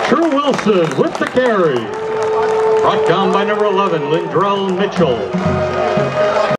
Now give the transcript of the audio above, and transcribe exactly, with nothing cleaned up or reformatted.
True Wilson with the carry. Brought down by number eleven, Lindrell Mitchell.